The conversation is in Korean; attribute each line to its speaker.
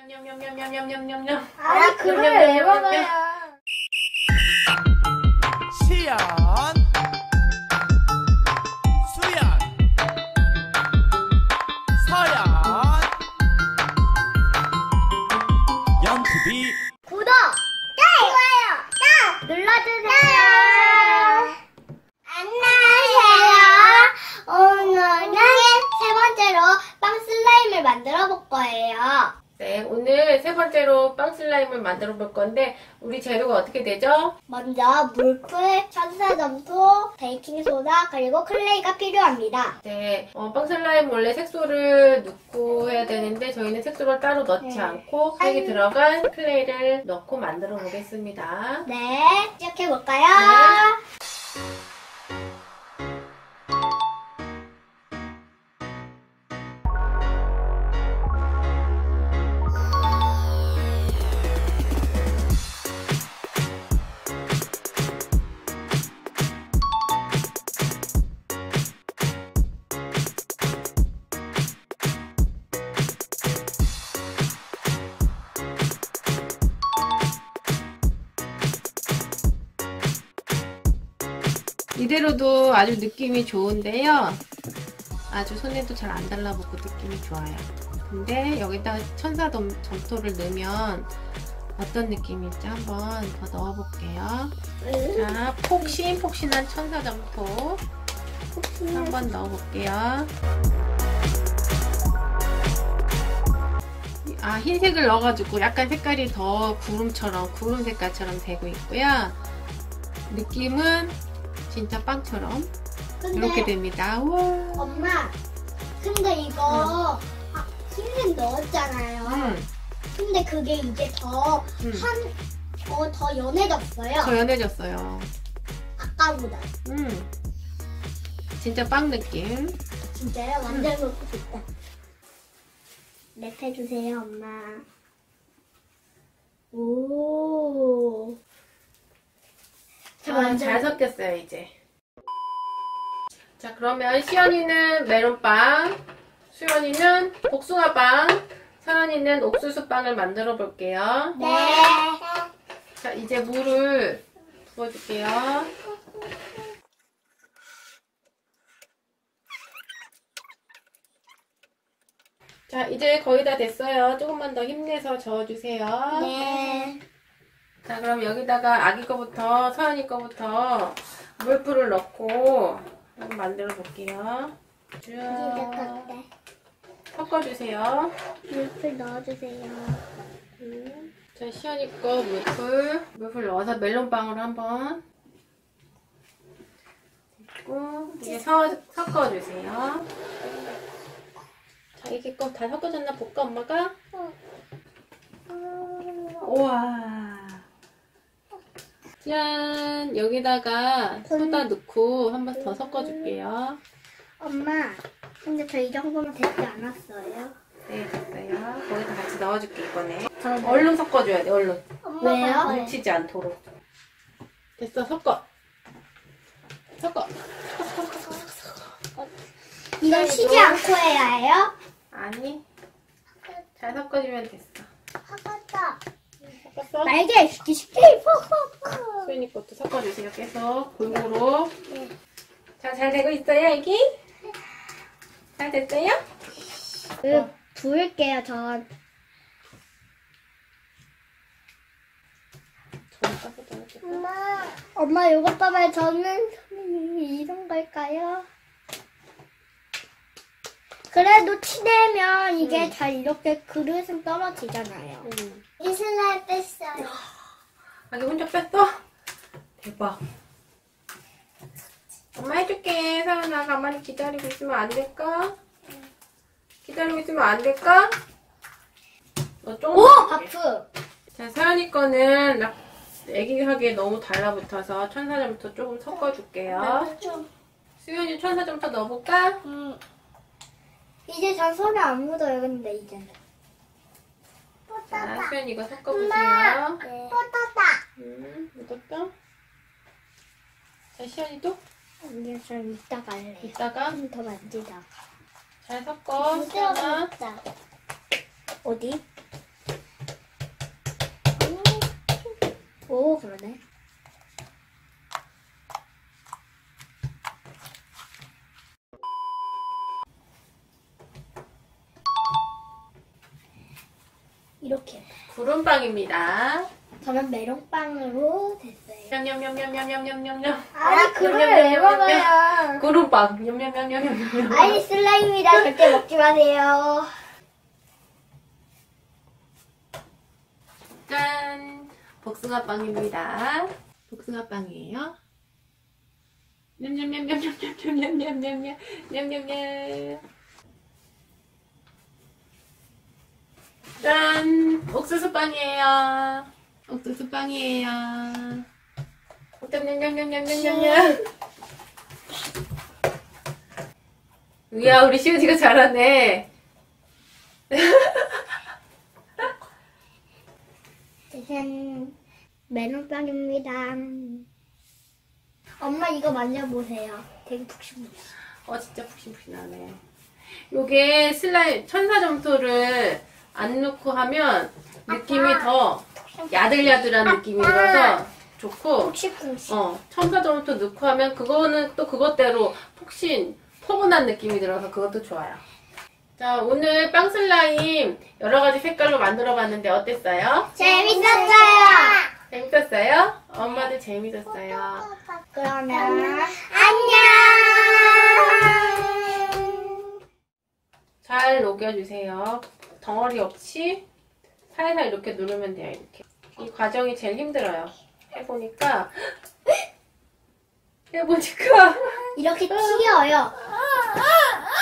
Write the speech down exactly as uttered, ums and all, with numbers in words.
Speaker 1: 냠냠냠냠냠냠냠냠.
Speaker 2: 아, 그걸 왜 먹어요?
Speaker 3: 시연, 수연, 서연, 연투비.
Speaker 2: 구독, 좋아요, 딱 눌러주세요. 안녕하세요. 오늘은 세 번째로 빵 슬라임을 만들어 볼 거예요.
Speaker 1: 네, 오늘 세 번째로 빵 슬라임을 만들어 볼 건데 우리 재료가 어떻게 되죠?
Speaker 2: 먼저 물풀, 천사점토, 베이킹소다, 그리고 클레이가 필요합니다.
Speaker 1: 네, 어, 빵 슬라임 원래 색소를 넣고 해야 되는데 저희는 색소를 따로 넣지
Speaker 2: 네.
Speaker 1: 않고 색이 들어간 클레이를 넣고 만들어 보겠습니다.
Speaker 2: 네, 시작해 볼까요?
Speaker 1: 네. 이대로도 아주 느낌이 좋은데요. 아주 손에도 잘 안 달라붙고 느낌이 좋아요. 근데 여기다 천사점토를 넣으면 어떤 느낌일지 한번 더 넣어볼게요. 자, 폭신폭신한 천사점토 한번 넣어볼게요. 아, 흰색을 넣어가지고 약간 색깔이 더 구름처럼, 구름 색깔처럼 되고 있고요. 느낌은 진짜 빵처럼
Speaker 2: 근데,
Speaker 1: 이렇게 됩니다. 우와.
Speaker 2: 엄마, 근데 이거 아, 흰색 넣었잖아요.
Speaker 1: 음,
Speaker 2: 근데 그게 이제 더
Speaker 1: 음.
Speaker 2: 한, 어, 더 연해졌어요.
Speaker 1: 더 연해졌어요.
Speaker 2: 아까보다.
Speaker 1: 음, 진짜 빵 느낌.
Speaker 2: 진짜요? 완전 먹고 싶다. 랩해주세요, 엄마. 오.
Speaker 1: 자, 잘 섞였어요, 이제. 자, 그러면 시연이는 메론빵, 수연이는 복숭아빵, 서연이는 옥수수빵을 만들어 볼게요.
Speaker 2: 네.
Speaker 1: 자, 이제 물을 부어줄게요. 자, 이제 거의 다 됐어요. 조금만 더 힘내서 저어주세요.
Speaker 2: 네.
Speaker 1: 자, 그럼 여기다가 아기 거부터, 서연이 거부터 물풀을 넣고 한번 만들어 볼게요. 쭉 섞어주세요.
Speaker 2: 물풀 넣어주세요.
Speaker 1: 음. 자, 시연이 거 물풀, 물풀 넣어서 멜론빵으로 한번 넣고 이제 서, 섞어주세요. 자, 이게 거 다 섞어졌나 볼까, 엄마가? 우와. 짠! 여기다가 소다 넣고 한 번 더 섞어줄게요.
Speaker 2: 엄마, 근데 저 이 정도면 되지 않았어요?
Speaker 1: 네, 됐어요. 거기다 같이 넣어줄게, 이번에.
Speaker 2: 저는
Speaker 1: 얼른 섞어줘야 돼, 얼른.
Speaker 2: 왜요?
Speaker 1: 뭉치지 않도록. 됐어, 섞어. 섞어.
Speaker 2: 이걸 쉬지 않고 해야 해요?
Speaker 1: 아니, 잘 섞어주면 됐어.
Speaker 2: 섞었다.
Speaker 1: 섞었어?
Speaker 2: 날개 쉽게 쉽게.
Speaker 1: 수연이 것도 섞어주세요, 계속. 골고루.
Speaker 2: 네.
Speaker 1: 자, 잘 되고 있어요, 애기? 잘 됐어요?
Speaker 2: 그 부을게요, 전. 엄마, 엄마 이것 봐봐요. 저는 손이 이런 걸까요? 그래도 치대면 이게
Speaker 1: 음.
Speaker 2: 잘 이렇게 그릇은 떨어지잖아요.
Speaker 1: 음.
Speaker 2: 이 슬라임 뺐어요.
Speaker 1: 아기 혼자 뺐어? 대박. 엄마 해줄게. 서연아, 가만히 기다리고 있으면 안 될까? 기다리고 있으면 안 될까? 너 조금.
Speaker 2: 오! 바프!
Speaker 1: 자, 서연이 거는 나- 애기 하기에 너무 달라붙어서 천사점토 조금 섞어줄게요.
Speaker 2: 좀.
Speaker 1: 수연이 천사점토 넣어볼까?
Speaker 2: 음. 이제 전 손에 안 묻어요, 근데 이제는.
Speaker 1: 자, 수연이 이거 섞어보세요.
Speaker 2: 네. 뻗었다.
Speaker 1: 음, 묻었다. 자, 시연이도
Speaker 2: 이제 좀 이따가 할래요.
Speaker 1: 이따가
Speaker 2: 좀 더 만지다가.
Speaker 1: 잘 섞어. 수연아.
Speaker 2: 부드럽다. 어디? 이렇게.
Speaker 1: 구름빵입니다.
Speaker 2: 저는 메론빵으로 됐어요.
Speaker 1: 냠냠냠냠냠냠냠냠.
Speaker 2: 아니, 그걸 왜 먹어요?
Speaker 1: 구름빵. 냠냠냠냠냠냠.
Speaker 2: 아니, 슬라임이라 절대 먹지 마세요.
Speaker 1: 짠! 복숭아빵입니다. 복숭아빵이에요. 냠냠냠냠냠냠냠냠냠냠냠. 냠냠냠. 짠! 옥수수빵이에요. 옥수수빵이에요. 냠냠냠냠냠냠냠. 이야, 우리 시우지가 잘하네.
Speaker 2: 짜잔, 메론빵입니다. 엄마 이거 만져보세요. 되게 푹신푹신.
Speaker 1: 어, 진짜 푹신푹신하네. 요게 슬라임, 천사점토를 안 넣고 하면 느낌이 더 야들야들한 느낌이 들어서 좋고,
Speaker 2: 푹신푹신.
Speaker 1: 어, 천사점토 넣고 하면 그거는 또 그것대로 폭신, 포근한 느낌이 들어서 그것도 좋아요. 자, 오늘 빵 슬라임 여러 가지 색깔로 만들어 봤는데 어땠어요?
Speaker 2: 재밌었어요.
Speaker 1: 재밌었어요? 엄마도 재밌었어요.
Speaker 2: 그러면 안녕.
Speaker 1: 잘 녹여주세요. 덩어리 없이 살살 이렇게 누르면 돼요. 이렇게. 이 과정이 제일 힘들어요. 해보니까 해보니까
Speaker 2: 이렇게 튀어요.